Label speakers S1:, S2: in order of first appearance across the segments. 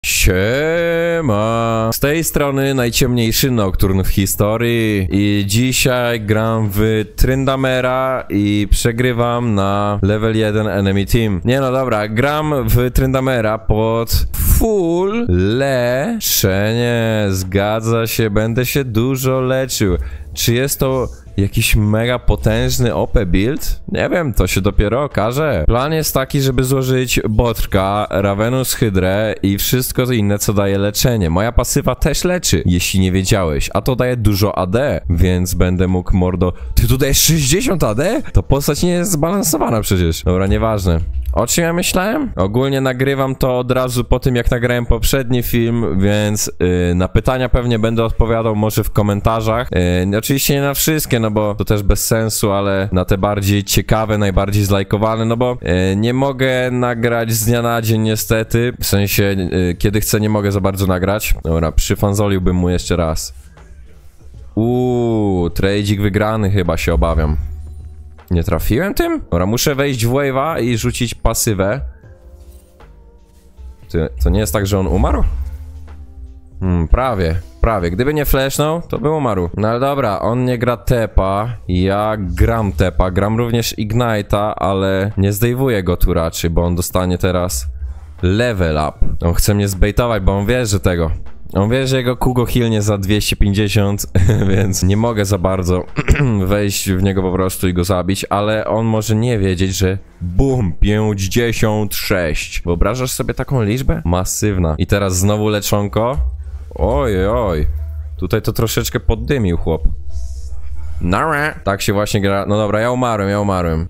S1: Siema! Z tej strony najciemniejszy Nocturne w historii i dzisiaj gram w Tryndamera i przegrywam na level 1 enemy team. Nie no dobra, gram w Tryndamera pod full leczenie. Zgadza się, będę się dużo leczył. Czy jest to jakiś mega potężny OP build? Nie wiem, to się dopiero okaże. Plan jest taki, żeby złożyć Botrka, Ravenous Hydrę i wszystko inne, co daje leczenie. Moja pasywa też leczy, jeśli nie wiedziałeś, a to daje dużo AD, więc będę mógł mordo... Ty tu dajesz 60 AD? To postać nie jest zbalansowana przecież. Dobra, nieważne. O czym ja myślałem? Ogólnie nagrywam to od razu po tym, jak nagrałem poprzedni film, więc na pytania pewnie będę odpowiadał może w komentarzach. Oczywiście nie na wszystkie, no bo to też bez sensu, ale na te bardziej ciekawe, najbardziej zlajkowane, no bo nie mogę nagrać z dnia na dzień niestety. W sensie, kiedy chcę, nie mogę za bardzo nagrać. Dobra, przyfanzoliłbym mu jeszcze raz. Trade'ik wygrany chyba, się obawiam. Nie trafiłem tym? Dobra, muszę wejść w wave'a i rzucić pasywę. To nie jest tak, że on umarł? Prawie. Gdyby nie flashnął, to by umarł. No ale dobra, on nie gra tepa, ja gram tepa, gram również Ignite'a, ale nie zdejwuję go tu raczej, bo on dostanie teraz level up. On chce mnie zbejtować, bo on wie, że tego... On wie, że jego Kugo healnie za 250, więc nie mogę za bardzo wejść w niego po prostu i go zabić, ale on może nie wiedzieć, że BUM! 56. Wyobrażasz sobie taką liczbę? Masywna. I teraz znowu leczonko. Oj. Tutaj to troszeczkę poddymił chłop. Nara. Tak się właśnie gra. No dobra, ja umarłem.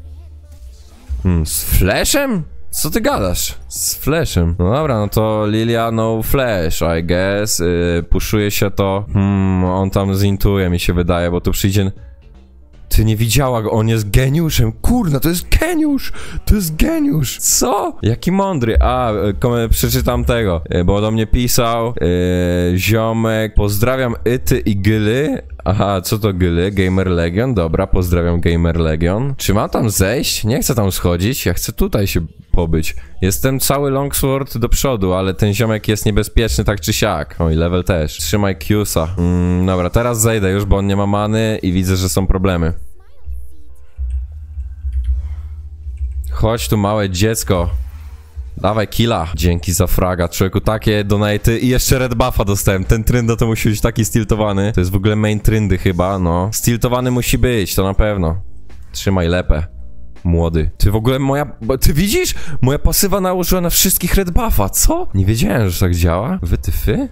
S1: Z flashem? Co ty gadasz? Z flashem. No dobra, no to Lilia no flash, I guess. Puszuje się to. On tam zintuje, mi się wydaje, bo tu przyjdzie... Ty nie widziała go, on jest geniuszem. Kurna, to jest geniusz! To jest geniusz! Co? Jaki mądry. Przeczytam tego, bo do mnie pisał ziomek. Pozdrawiam Ity i Gyly. Aha, co to Gyly? Gamer Legion? Dobra, pozdrawiam Gamer Legion. Czy mam tam zejść? Nie chcę tam schodzić, ja chcę tutaj się pobyć. Jestem cały longsword do przodu, ale ten ziomek jest niebezpieczny tak czy siak. Oj, level też. Trzymaj Q'sa. Dobra, teraz zejdę już, bo on nie ma many i widzę, że są problemy. Chodź tu, małe dziecko. Dawaj killa. Dzięki za fraga, człowieku, takie donaty i jeszcze red buffa dostałem. Ten Tryndo to musi być taki stiltowany. To jest w ogóle main Tryndy chyba, no. Stiltowany musi być, to na pewno. Trzymaj lepę. Młody. Ty w ogóle ty widzisz? Moja pasywa nałożyła na wszystkich red buffa, co? Nie wiedziałem, że tak działa. Wytyfy?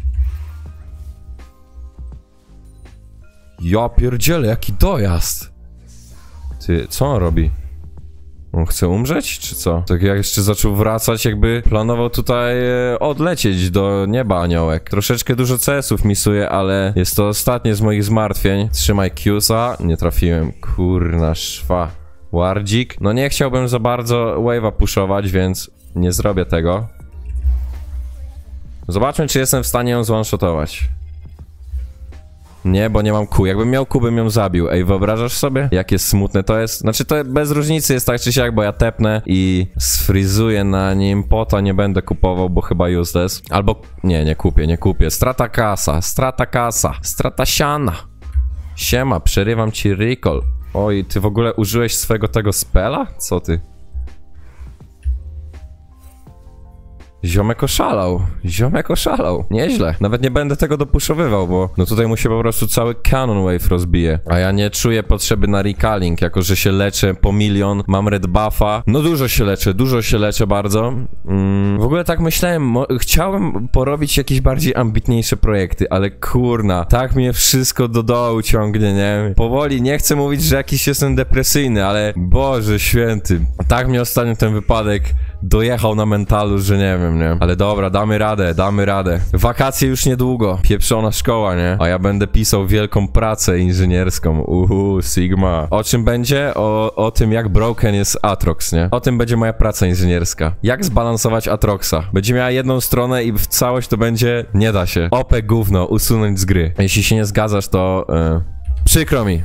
S1: Ja pierdzielę, jaki dojazd. Ty, co on robi? On chce umrzeć, czy co? Tak jak jeszcze zaczął wracać, jakby planował tutaj odlecieć do nieba aniołek. Troszeczkę dużo CS-ów misuje, ale jest to ostatnie z moich zmartwień. Trzymaj Q'sa. Nie trafiłem. Kurna szwa. Wardzik. No nie chciałbym za bardzo wave'a pushować, więc nie zrobię tego. Zobaczmy, czy jestem w stanie ją zone-shotować. Nie, bo nie mam Q. Jakbym miał Q, bym ją zabił. Ej, wyobrażasz sobie? Jakie smutne to jest? Znaczy, to bez różnicy jest tak czy siak, bo ja tepnę i sfrizuję na nim. Pota nie będę kupował, bo chyba useless. Albo... Nie kupię. Strata kasa. Strata siana. Siema, przerywam ci recall. Oj, ty w ogóle użyłeś swego tego spela? Co ty? Ziomek oszalał. Nieźle. Nawet nie będę tego dopuszowywał, bo no tutaj mu się po prostu cały Cannon Wave rozbije. A ja nie czuję potrzeby na recalling, jako że się leczę po milion, mam red buffa. No dużo się leczę bardzo. W ogóle tak myślałem, chciałem porobić jakieś bardziej ambitniejsze projekty, ale kurna, tak mnie wszystko do dołu ciągnie, nie? Powoli, nie chcę mówić, że jakiś jestem depresyjny, ale Boże święty. Tak mnie ostatnio ten wypadek dojechał na mentalu, że nie wiem, nie? Ale dobra, damy radę. Wakacje już niedługo. Pieprzona szkoła, nie? A ja będę pisał wielką pracę inżynierską. Sigma. O czym będzie? O tym, jak broken jest Aatrox, nie? O tym będzie moja praca inżynierska. Jak zbalansować Aatroxa? Będzie miała jedną stronę i w całość to będzie... Nie da się. OP gówno, usunąć z gry. Jeśli się nie zgadzasz, to... Przykro mi.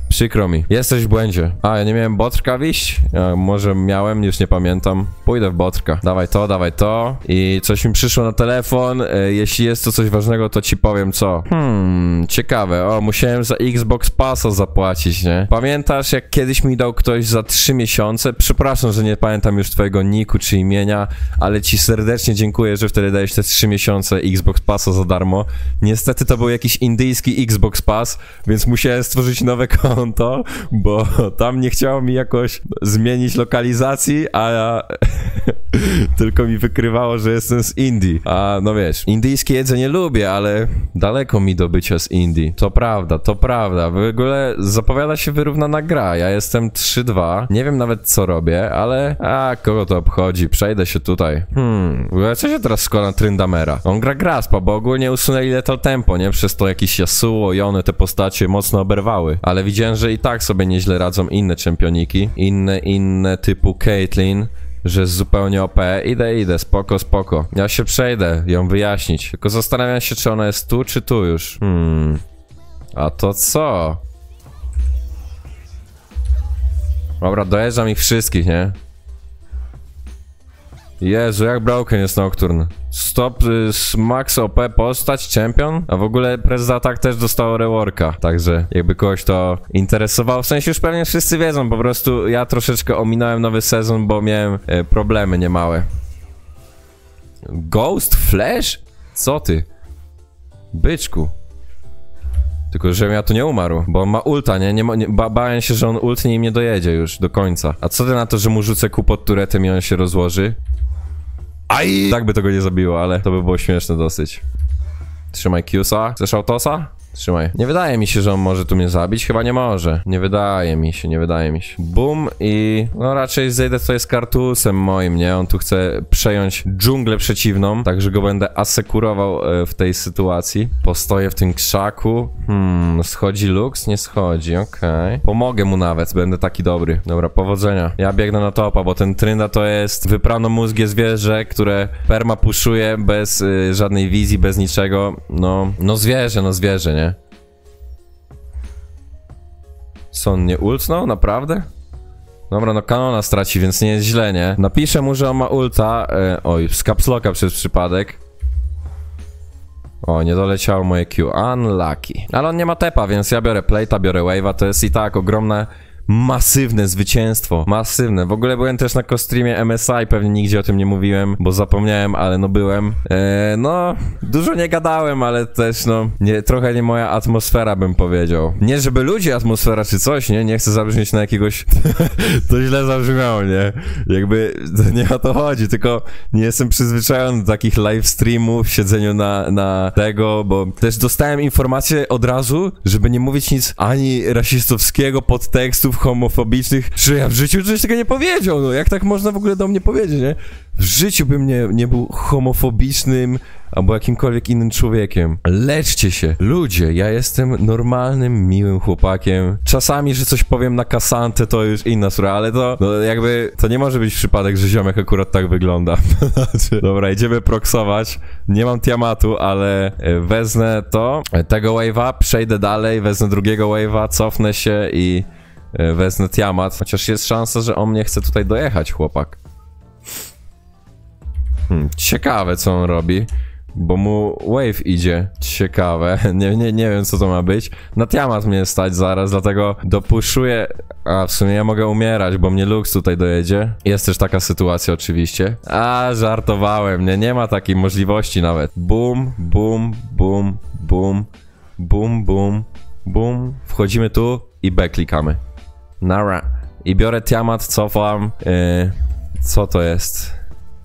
S1: Przykro mi. Jesteś w błędzie. A, ja nie miałem botrka wiść? Może miałem, już nie pamiętam. Pójdę w botrka. Dawaj to. I coś mi przyszło na telefon. Jeśli jest to coś ważnego, to ci powiem co. Ciekawe. O, musiałem za Xbox Passa zapłacić, nie? Pamiętasz, jak kiedyś mi dał ktoś za 3 miesiące? Przepraszam, że nie pamiętam już twojego niku czy imienia, ale ci serdecznie dziękuję, że wtedy dałeś te 3 miesiące Xbox Passa za darmo. Niestety to był jakiś indyjski Xbox Pass, więc musiałem stworzyć nowe konto, bo tam nie chciało mi jakoś zmienić lokalizacji, a ja tylko mi wykrywało, że jestem z Indii. A no wiesz, indyjskie jedzenie lubię, ale daleko mi do bycia z Indii. To prawda, to prawda. W ogóle zapowiada się wyrównana gra. Ja jestem 3-2. Nie wiem nawet co robię, ale kogo to obchodzi? Przejdę się tutaj. Co się teraz składa Tryndamera? On gra Graspa, bo ogólnie usunęli Lethal Tempo, nie? Przez to jakieś Yasuo i one te postacie mocno oberwały. Ale widziałem, że i tak sobie nieźle radzą inne czempioniki. Inne typu Caitlyn, że jest zupełnie OP. Idę, spoko. Ja się przejdę, ją wyjaśnić. Tylko zastanawiam się, czy ona jest tu, czy tu już. A to co? Dobra, dojeżdżam ich wszystkich, nie? Jezu, jak broken jest Nocturne. Stop, max OP postać, champion. A w ogóle Press Attack też dostało reworka. Także jakby kogoś to interesowało. W sensie już pewnie wszyscy wiedzą, po prostu ja troszeczkę ominąłem nowy sezon, bo miałem problemy niemałe. Ghost Flash? Co ty? Byczku. Tylko, żebym ja tu nie umarł, bo on ma ulta, nie? Bałem się, że on ultnie i mnie dojedzie już do końca. A co ty na to, że mu rzucę kół pod turetem i on się rozłoży? Aj! Tak by tego nie zabiło, ale to by było śmieszne dosyć. Trzymaj Q'sa. Chcesz autosa? Trzymaj. Nie wydaje mi się, że on może tu mnie zabić. Chyba nie może. Nie wydaje mi się. Boom i... No raczej zejdę tutaj z Kartusem moim, nie? On tu chce przejąć dżunglę przeciwną, także go będę asekurował w tej sytuacji. Postoję w tym krzaku. Schodzi Lux? Nie schodzi, okej. Pomogę mu nawet, będę taki dobry. Dobra, powodzenia. Ja biegnę na topa, bo ten Trynda to jest wypranomózgie zwierzę, które perma puszuje bez żadnej wizji, bez niczego. No zwierzę, nie? Co, on nie ultnął? Naprawdę? Dobra, no kanona straci, więc nie jest źle, nie? Napiszę mu, że on ma ulta. Oj, z capslocka przez przypadek. O, nie doleciało moje Q. Unlucky. Ale on nie ma tepa, więc ja biorę plate'a, biorę wave'a. To jest i tak ogromne, masywne zwycięstwo. Masywne. W ogóle byłem też na co-streamie MSI, pewnie nigdzie o tym nie mówiłem, bo zapomniałem, ale no byłem. No, dużo nie gadałem, ale też no, trochę nie moja atmosfera, bym powiedział. Nie żeby ludzi atmosfera czy coś, nie? Nie chcę zabrzmieć na jakiegoś... To źle zabrzmiało, nie? Jakby nie o to chodzi, tylko nie jestem przyzwyczajony do takich live streamów, siedzeniu na tego, bo też dostałem informację od razu, żeby nie mówić nic ani rasistowskiego, podtekstów homofobicznych, że ja w życiu coś tego nie powiedział, no jak tak można w ogóle do mnie powiedzieć, nie? W życiu bym nie był homofobicznym albo jakimkolwiek innym człowiekiem. Leczcie się. Ludzie, ja jestem normalnym, miłym chłopakiem. Czasami, że coś powiem na kasantę, to już inna sprawa, ale to no jakby, to nie może być przypadek, że ziomek akurat tak wygląda. Dobra, idziemy proksować. Nie mam Tiamatu, ale wezmę tego wave'a, przejdę dalej, wezmę drugiego wave'a, cofnę się i wezmę Tiamat. Chociaż jest szansa, że on mnie chce tutaj dojechać, chłopak. Ciekawe, co on robi, bo mu wave idzie. Ciekawe. Nie wiem, co to ma być. Na Tiamat mnie stać zaraz, dlatego dopuszuję... A, w sumie ja mogę umierać, bo mnie Lux tutaj dojedzie. Jest też taka sytuacja oczywiście. A, żartowałem. Nie ma takiej możliwości nawet. Boom, boom, boom, boom, boom, boom, boom. Wchodzimy tu i B klikamy. Nara. I biorę Tiamat, cofam. Co to jest?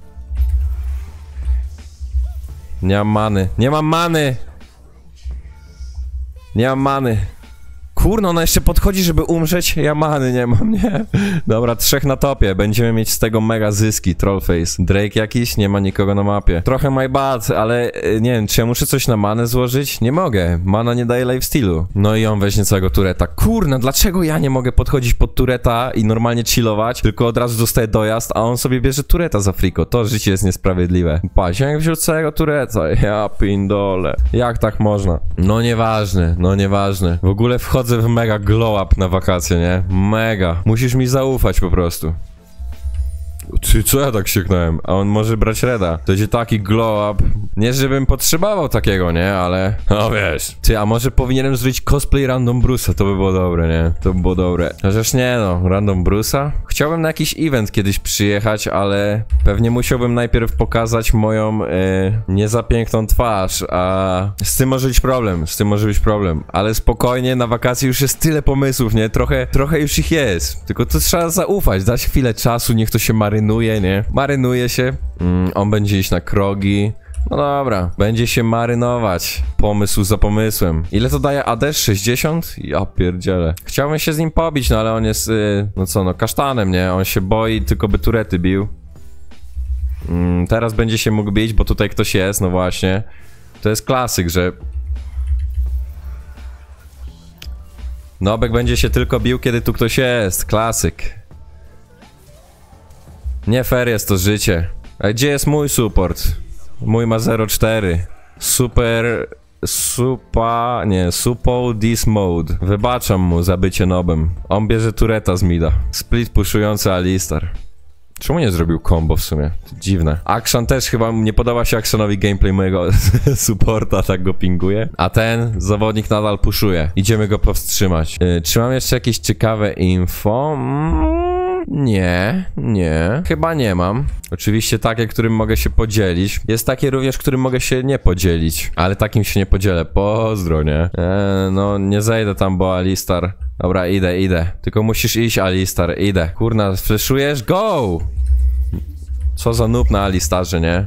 S1: Nie mam many. Nie mam many! Nie mam many. Kurno, ona jeszcze podchodzi, żeby umrzeć. Ja many nie mam, nie? Dobra, 3 na topie. Będziemy mieć z tego mega zyski. Trollface. Drake jakiś? Nie ma nikogo na mapie. Trochę my bad, ale nie wiem, czy ja muszę coś na manę złożyć? Nie mogę. Mana nie daje lifestealu. No i on weźmie całego tureta. Kurna, dlaczego ja nie mogę podchodzić pod tureta i normalnie chillować, tylko od razu dostaję dojazd, a on sobie bierze tureta za friko. To życie jest niesprawiedliwe. Patrz, jak wziął całego tureta. Ja pindole. Jak tak można? No nieważne. W ogóle wchodzę wchodzę w mega glow up na wakacje, nie? Mega. Musisz mi zaufać po prostu. Ty, co ja tak krzyknąłem? A on może brać reda. To będzie taki glow up. Nie, żebym potrzebował takiego, nie? Ale... No wiesz. Ty, a może powinienem zrobić cosplay Random Bruce'a? To by było dobre, nie? To by było dobre. Chociaż nie no, Random Bruce'a? Chciałbym na jakiś event kiedyś przyjechać, ale... Pewnie musiałbym najpierw pokazać moją... niezapiękną twarz, a... Z tym może być problem, z tym może być problem. Ale spokojnie, na wakacje już jest tyle pomysłów, nie? Trochę już ich jest. Tylko to trzeba zaufać, dać chwilę czasu, niech to się marynuje, nie? Marynuje się. On będzie iść na krogi. No dobra, będzie się marynować. Pomysł za pomysłem. Ile to daje AD? 60? Ja pierdzielę. Chciałbym się z nim pobić, no ale on jest, no co, no kasztanem, nie? On się boi, tylko by turety bił. Teraz będzie się mógł bić, bo tutaj ktoś jest, no właśnie. To jest klasyk, że... Nobek będzie się tylko bił, kiedy tu ktoś jest. Klasyk. Nie fair jest to życie. A gdzie jest mój support? Mój ma 0,4. Suppo this mode. Wybaczam mu za bycie nobem. On bierze tureta z mida. Split puszujący Alistar. Czemu nie zrobił combo w sumie? To dziwne. Akshan też chyba nie podoba się Akshanowi gameplay mojego supporta, tak go pinguje. A ten zawodnik nadal puszuje. Idziemy go powstrzymać. Czy mam jeszcze jakieś ciekawe info? Nie. Chyba nie mam. Oczywiście takie, którym mogę się podzielić. Jest takie również, którym mogę się nie podzielić. Ale takim się nie podzielę. Pozdro, nie? No, nie zejdę tam, bo Alistar... Dobra, idę. Tylko musisz iść, Alistar, idę. Kurna, fleszujesz? Go! Co za noob na Alistarze, nie?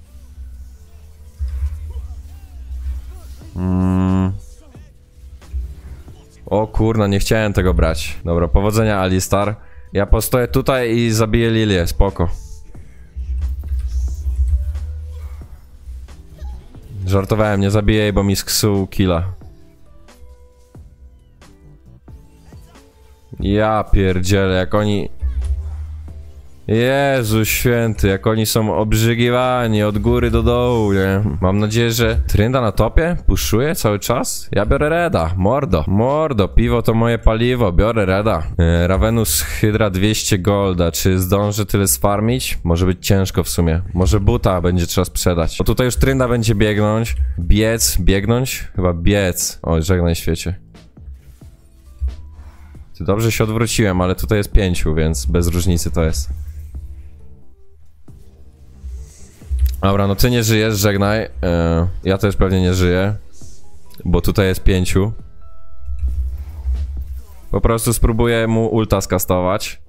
S1: O kurna, nie chciałem tego brać. Dobra, powodzenia, Alistar. Ja postoję tutaj i zabiję Lilię, spoko. Żartowałem, nie zabiję jej, bo mi sksuł killa. Ja pierdzielę, jak oni... Jezu święty, jak oni są obrzygiwani od góry do dołu, nie? Mam nadzieję, że Trynda na topie puszuje cały czas? Ja biorę reda, mordo, piwo to moje paliwo, biorę reda. Ravenous Hydra 200 golda, czy zdążę tyle sfarmić? Może być ciężko w sumie, może buta będzie trzeba sprzedać. Bo tutaj już Trynda będzie biegnąć, biegnąć? Chyba biec. O, żegnaj świecie. Dobrze się odwróciłem, ale tutaj jest 5, więc bez różnicy to jest. Dobra, no ty nie żyjesz, żegnaj. Ja też pewnie nie żyję. Bo tutaj jest 5. Po prostu spróbuję mu ulta skastować.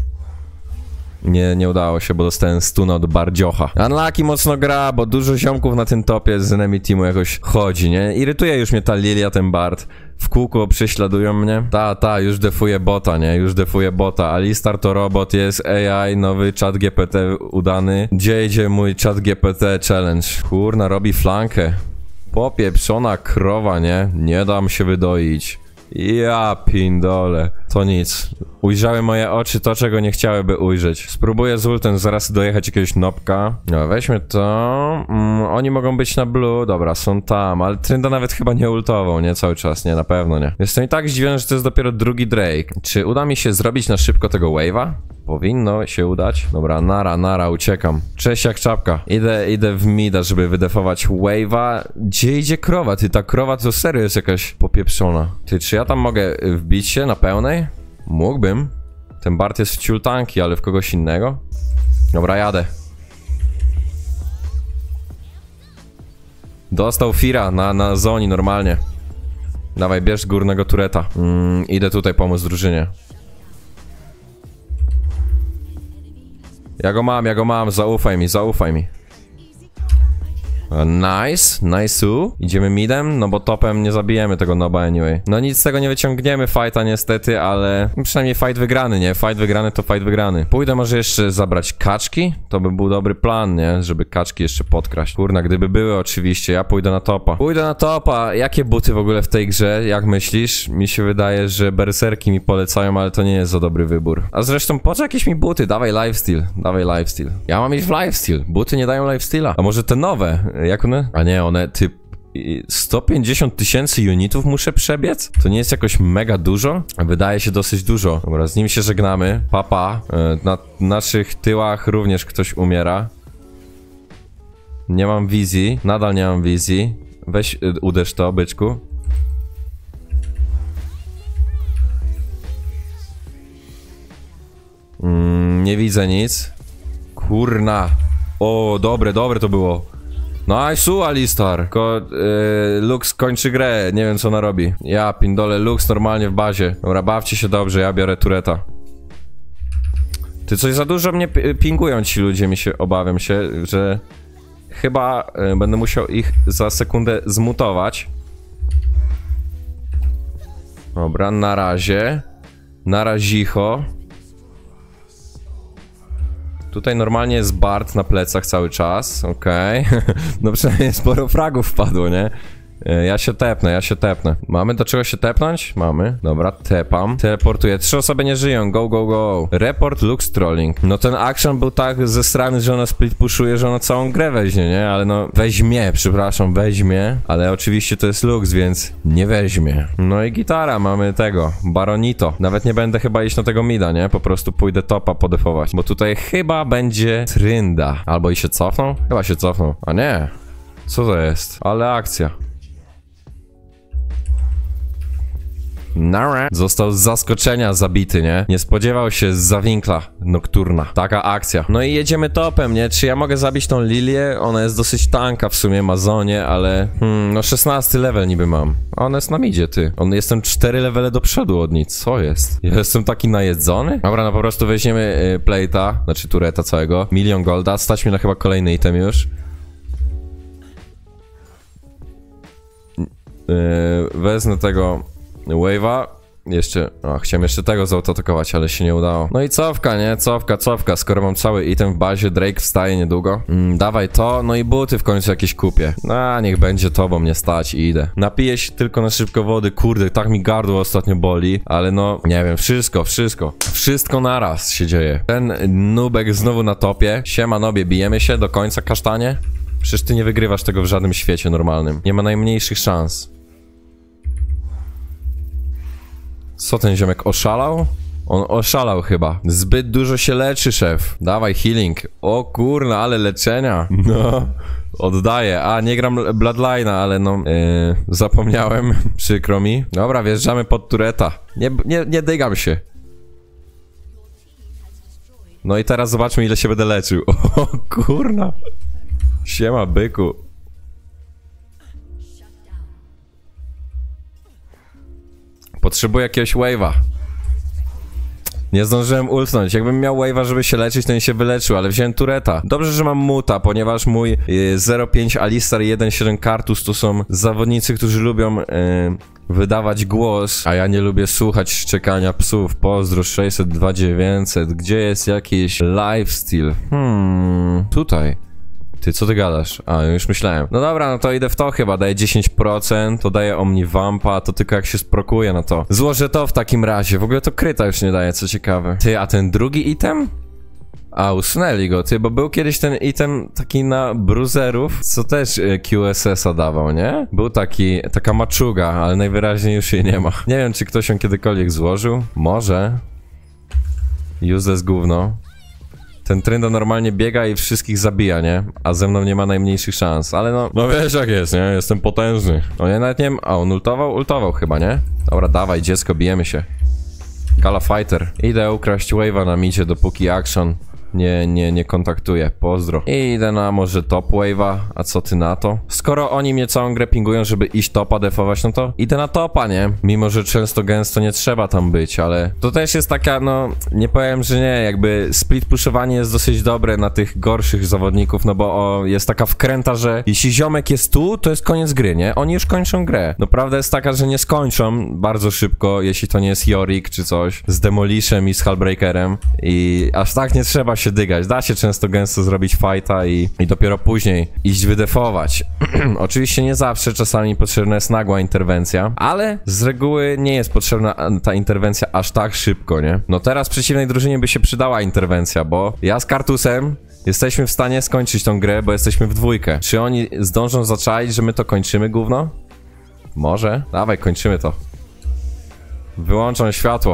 S1: Nie udało się, bo dostałem stuna od Bardziocha. Unlucky mocno gra, bo dużo ziomków na tym topie z enemy teamu jakoś chodzi, nie? Irytuje już mnie ta Lilia, ten Bard. W kółko prześladują mnie. Już defuje bota, nie? Już defuje bota. Alistar to robot, jest AI, nowy chat GPT udany. Gdzie idzie mój chat GPT challenge? Kurna, robi flankę. Popieprzona krowa, nie? Nie dam się wydoić. Ja pindole. To nic. Ujrzały moje oczy to, czego nie chciałyby ujrzeć. Spróbuję z ultem zaraz dojechać jakiegoś nopka. No, weźmy to. Oni mogą być na blue. Dobra, są tam. Ale Trynda nawet chyba nie ultował, nie? Cały czas. Nie, na pewno nie. Jestem i tak zdziwiony, że to jest dopiero drugi Drake. Czy uda mi się zrobić na szybko tego wave'a? Powinno się udać. Dobra, nara, uciekam. Cześć jak czapka. Idę w mida, żeby wydefować wave'a. Gdzie idzie krowa? Ty, ta krowa to serio jest jakaś popieprzona. Ty, czy ja tam mogę wbić się na pełnej? Mógłbym. Ten Bart jest w ciul tanki, ale w kogoś innego. Dobra, jadę. Dostał Fira na zoni normalnie. Dawaj, bierz górnego tureta. Idę tutaj pomóc drużynie. Ja go mam, zaufaj mi. Nice. Idziemy midem, no bo topem nie zabijemy tego noba anyway. No nic z tego nie wyciągniemy fighta niestety, ale przynajmniej fight wygrany, nie? Fight wygrany to fight wygrany. Pójdę może jeszcze zabrać kaczki, to by był dobry plan, nie? Żeby kaczki jeszcze podkraść. Kurna, gdyby były oczywiście, ja pójdę na topa. Jakie buty w ogóle w tej grze, jak myślisz? Mi się wydaje, że berserki mi polecają, ale to nie jest za dobry wybór. A zresztą po co jakieś mi buty? Dawaj lifesteal. Ja mam iść w lifesteal. Buty nie dają lifesteala. A może te nowe? Jak one? A nie, one 150 000 unitów muszę przebiec? To nie jest jakoś mega dużo? Wydaje się dosyć dużo. Dobra, z nim się żegnamy. Papa. Na naszych tyłach również ktoś umiera. Nie mam wizji. Nadal nie mam wizji. Weź, uderz to, byczku. Nie widzę nic. Kurna. O, dobre to było. Nice, Alistar. Tylko Lux kończy grę. Nie wiem, co ona robi. Ja pindolę Lux normalnie w bazie. Dobra, bawcie się dobrze, ja biorę tureta. Ty, coś za dużo mnie pingują ci ludzie, obawiam się, że chyba będę musiał ich za sekundę zmutować. Dobra, na razie. Na razicho. Tutaj normalnie jest Bart na plecach cały czas, okej. No przynajmniej sporo fragów wpadło, nie? Ja się tepnę. Mamy do czego się tepnąć? Mamy. Dobra, tepam. Teleportuję. 3 osoby nie żyją. Go. Report Lux Trolling. No ten action był tak ze strony, że ona split pushuje, że ona całą grę weźmie, nie? Ale no, weźmie, przepraszam, weźmie. Ale oczywiście to jest Lux, więc nie weźmie. No i gitara, mamy tego. Baronito. Nawet nie będę chyba iść na tego mida, nie? Po prostu pójdę topa podefować. Bo tutaj chyba będzie Trynda. Albo i się cofną? Chyba się cofną. A nie. Co to jest? Ale akcja. Nara. Został z zaskoczenia zabity, nie? Nie spodziewał się z zawinkla nokturna. Taka akcja. No i jedziemy topem, nie? Czy ja mogę zabić tą Lilię? Ona jest dosyć tanka w sumie, ma zonie, ale... no 16 level niby mam. A ona jest na midzie, ty. Jestem 4 levele do przodu od niej. Co jest? Ja jestem taki najedzony? Dobra, no po prostu weźmiemy plate'a, znaczy tureta całego. 1 000 000 golda. Stać mi na chyba kolejny item już. Wezmę tego... Wave'a. Jeszcze... chciałem jeszcze tego zaatakować, ale się nie udało. No i cofka, nie? Cofka. Skoro mam cały item w bazie, Drake wstaje niedługo. Dawaj to, no i buty w końcu jakieś kupię. Niech będzie to, bo mnie stać i idę. Napiję się tylko na szybko wody, kurde, tak mi gardło ostatnio boli. Ale no, nie wiem, wszystko naraz się dzieje. Ten nubek znowu na topie. Siema nobie, bijemy się do końca, kasztanie? Przecież ty nie wygrywasz tego w żadnym świecie normalnym. Nie ma najmniejszych szans. Co ten ziomek oszalał? On oszalał chyba. Zbyt dużo się leczy, szef. Dawaj healing. O kurna, ale leczenia. No, oddaję. Nie gram Bloodline'a, ale no... zapomniałem. Przykro mi. Dobra, wjeżdżamy pod tureta. Nie dygam się. No i teraz zobaczmy, ile się będę leczył. O kurna. Siema, byku. Potrzebuję jakiegoś wave'a. Nie zdążyłem ultnąć. Jakbym miał wave'a, żeby się leczyć, to nie się wyleczył, ale wziąłem tureta. Dobrze, że mam muta, ponieważ mój 0.5 Alistar i 1.7 Kartus to są zawodnicy, którzy lubią wydawać głos, a ja nie lubię słuchać szczekania psów. Pozdro 602 900. Gdzie jest jakiś lifesteal? Tutaj. Ty, co ty gadasz? Już myślałem. No dobra, no to idę w to chyba. Daję 10%, to daje Omnivampa, to tylko jak się sprokuje na to. Złożę to w takim razie. W ogóle to kryta już nie daje, co ciekawe. Ty, a ten drugi item? Usunęli go, ty, bo był kiedyś ten item taki na bruiserów, co też QSS-a dawał, nie? Był taka maczuga, ale najwyraźniej już jej nie ma. Nie wiem, czy ktoś ją kiedykolwiek złożył. Może. Useless gówno. Ten Trynda normalnie biega i wszystkich zabija, nie? A ze mną nie ma najmniejszych szans, ale no wiesz jak jest, nie? Jestem potężny. No ja nawet nie wiem... on ultował? Ultował chyba, nie? Dobra, dawaj dziecko, bijemy się. Gala Fighter. Idę ukraść wave'a na micie, dopóki action nie kontaktuje. Pozdro. I idę na może top wave'a, a co ty na to? Skoro oni mnie całą grę pingują, żeby iść topa defować, no to idę na topa, nie? Mimo, że często gęsto nie trzeba tam być, ale to też jest taka, no, nie powiem, że nie, jakby split pushowanie jest dosyć dobre na tych gorszych zawodników, no bo jest taka wkręta, że jeśli ziomek jest tu, to jest koniec gry, nie? Oni już kończą grę. No prawda jest taka, że nie skończą bardzo szybko, jeśli to nie jest Yorick czy coś, z Demolishem i z Hullbreakerem i aż tak nie trzeba się dygać. Da się często gęsto zrobić fighta i dopiero później iść wydefować. Oczywiście nie zawsze, czasami potrzebna jest nagła interwencja, ale z reguły nie jest potrzebna ta interwencja aż tak szybko, nie? No teraz przeciwnej drużynie by się przydała interwencja, bo ja z Kartusem Jesteśmy w stanie skończyć tą grę, bo jesteśmy w dwójkę. Czy oni zdążą zaczaić, że my to kończymy, gówno? Może? Dawaj, kończymy to. Wyłączam światło.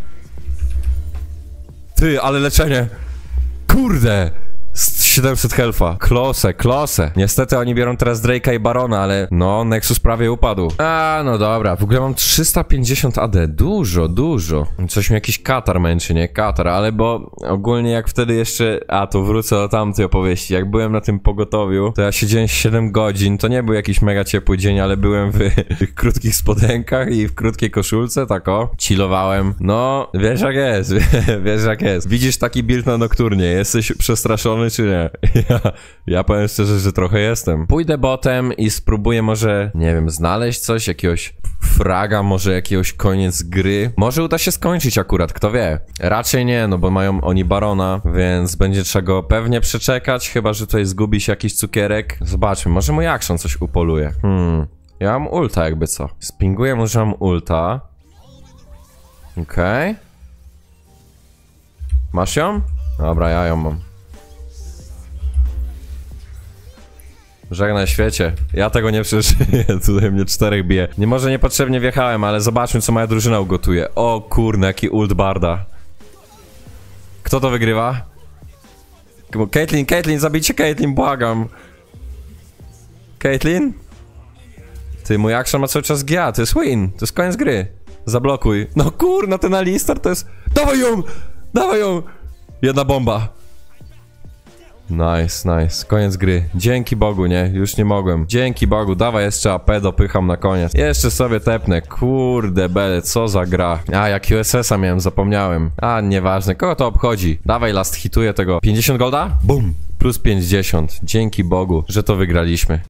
S1: Ty, ale leczenie. Kurde. 700 health'a. Klose. Niestety oni biorą teraz Drake'a i Barona, ale no, Nexus prawie upadł. A, no dobra. W ogóle mam 350 AD. Dużo. Coś mi jakiś katar męczy, nie? Katar, ale bo ogólnie jak wtedy jeszcze... A, to wrócę do tamtej opowieści. Jak byłem na tym pogotowiu, to ja siedziałem 7 godzin. To nie był jakiś mega ciepły dzień, ale byłem w tych krótkich spodenkach i w krótkiej koszulce, tak o. Chillowałem. No, wiesz jak jest. Wiesz jak jest. Widzisz taki build na nokturnie. Jesteś przestraszony czy nie? Ja powiem szczerze, że trochę jestem. Pójdę botem i spróbuję może, nie wiem, znaleźć coś, jakiegoś fraga, może jakiegoś koniec gry. Może uda się skończyć akurat, kto wie. Raczej nie, no bo mają oni Barona, więc będzie trzeba go pewnie przeczekać, chyba że tutaj zgubi się jakiś cukierek. Zobaczmy, może mój action coś upoluje. Ja mam ulta jakby co. Spinguję, może mam ulta. Okej. Masz ją? Dobra, ja ją mam. Żegnaj świecie. Ja tego nie przeżyję. Tutaj mnie 4 bije. Może niepotrzebnie wjechałem, ale zobaczmy, co moja drużyna ugotuje. O kurne, jaki ult Barda. Kto to wygrywa? Caitlyn, zabijcie Caitlyn, błagam. Caitlyn? Ty, mój action ma cały czas GA, to jest win. To jest koniec gry. Zablokuj. No kurna, ten Alistar to jest... Dawaj ją! Jedna bomba. Nice. Koniec gry. Dzięki Bogu, nie? Już nie mogłem. Dzięki Bogu. Dawaj jeszcze AP dopycham na koniec. Jeszcze sobie tepnę. Kurde bele, co za gra. A, jak USS-a miałem, zapomniałem. A, nieważne. Kogo to obchodzi? Dawaj, last hituję tego. 50 golda? Bum! Plus 50. Dzięki Bogu, że to wygraliśmy.